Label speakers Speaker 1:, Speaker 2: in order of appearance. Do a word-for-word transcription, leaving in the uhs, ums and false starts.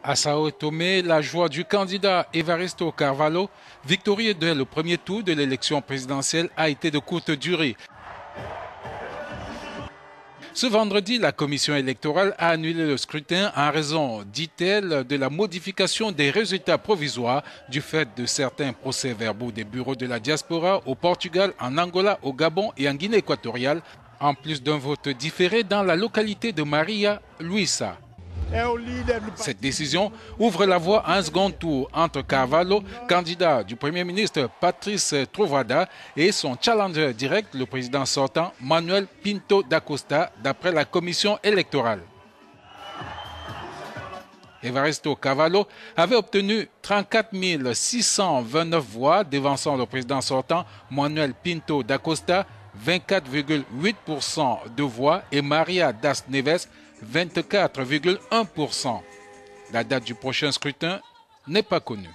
Speaker 1: À Sao Tomé, la joie du candidat Evaristo Carvalho, victorieux dès le premier tour de l'élection présidentielle, a été de courte durée. Ce vendredi, la commission électorale a annulé le scrutin en raison, dit-elle, de la modification des résultats provisoires du fait de certains procès-verbaux des bureaux de la diaspora au Portugal, en Angola, au Gabon et en Guinée équatoriale, en plus d'un vote différé dans la localité de Maria Luisa. Cette décision ouvre la voie à un second tour entre Carvalho, candidat du Premier ministre Patrice Trovoada, et son challenger direct, le président sortant Manuel Pinto da Costa, d'après la commission électorale. Evaristo Carvalho avait obtenu trente-quatre mille six cent vingt-neuf voix, devançant le président sortant Manuel Pinto da Costa, vingt-quatre virgule huit pour cent de voix, et Maria das Neves, vingt-quatre virgule un pour cent. La date du prochain scrutin n'est pas connue.